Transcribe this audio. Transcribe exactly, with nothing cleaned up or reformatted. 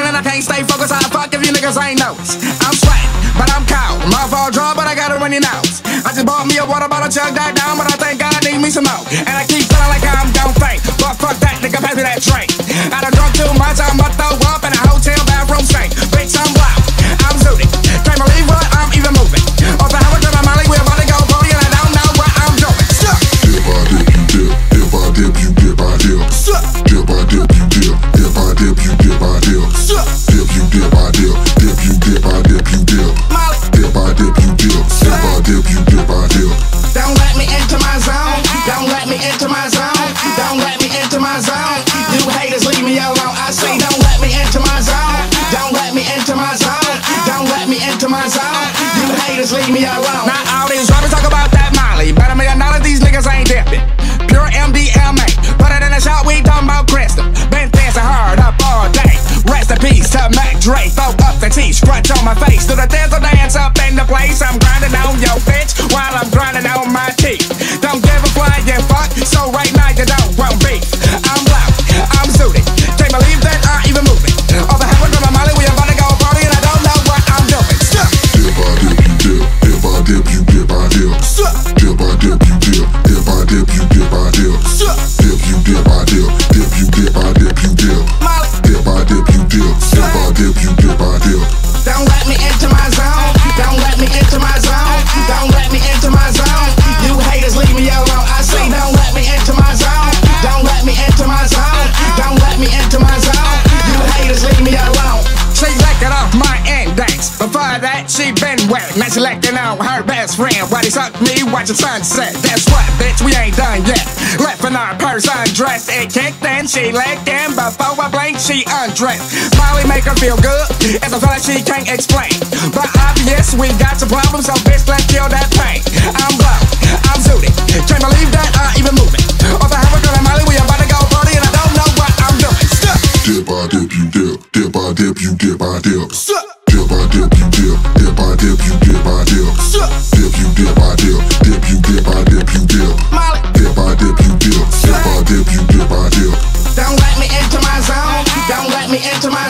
talking and I can't stay focused. I fuck if you niggas ain't noticed. I'm sweating, but I'm cold. Mouth all dry, but I got it running nose. I just bought me a water bottle, chug that down, but I think I need me some more. And I keep feeling like I'm gon' faint, but fuck that, nigga, pass me that drink. I done drunk too much, I'm about to throw up in a hotel bathroom sink. Bitch, I'm loud, I'm zooted. Can't believe what I'm even moving. Off the highway to my Molly, we're about to go party, and I don't know what I'm doing. Stop. Dip, I dip, you dip. Dip, I dip, you dip, I dip. Stop. Dip, I dip, you dip. Dip, I dip, you dip, I dip. Stop. Dip, you dip, I dip. Dip, you dip, I dip, you dip. Molly. Dip, I dip, you dip. Dip, I dip, you dip, I dip. Don't let me into my zone. Don't let me into my zone. Don't let me into my zone. You haters, leave me alone. I say don't let me into my zone. Don't let me into my zone. Don't let me into my zone. You haters, leave me alone. Now all these rappers talk about that Molly, but a million dollars these niggas ain't dipping. Pure M D M A. Put it in the shot, we talking about crystal. Been dancing hard up all day. Rest in peace to Mac Dre. Throw up the T, scratch on my face. Do the dance dance up in the place. I'm grinding on your bitch while I'm grinding on my teeth. Don't give a flying fuck, so right now you don't want beef. I'm loud, I'm zooted. Can't believe that I'm even moving. Off the highway to my Molly, we about to go party, and I don't know what I'm doing. Stop. Dip, I dip, you dip. Dip, I dip, you dip, I dip. Stop. Dip, I dip, you dip. Dip, I dip, you dip, I dip. Stop. Dip, you dip, I dip. Dip, you dip, I dip, you dip. Molly. Dip, I dip, you dip. Dip, I dip, you dip, I dip. Don't let me into my zone. Don't let me into my zone. Don't let me into my zone. You haters, leave me alone. I say don't let me into my zone. Don't let me into my zone. Don't let me into my zone. You haters, leave me alone. She licking off my index. Before that, she been wet. Now she licking on her best friend while he sucked me watching sunset. That's what, bitch, we ain't done yet. Left in our purse undressed. It kicked in, she licking. Before I blink, she undressed. Molly make her feel good. It's a feeling she can't explain. But obvious, we got some problems, so bitch, let's kill that pain. I'm low, I'm zooted. Can't believe that I'm even moving. Off the highway to my Molly, we about to go party, and I don't know what I'm doing. Stop. Dip, I dip, you dip. Dip, I dip, you dip, I dip. Stop. Dip, I dip, you dip. Dip, I dip, you dip, I dip. Stop. Dip, you dip, I dip. Dip, you dip, I dip, you dip. Molly. Dip, I dip, you dip. Dip, I dip, you dip, I dip. Don't let me into my zone. Don't let me into my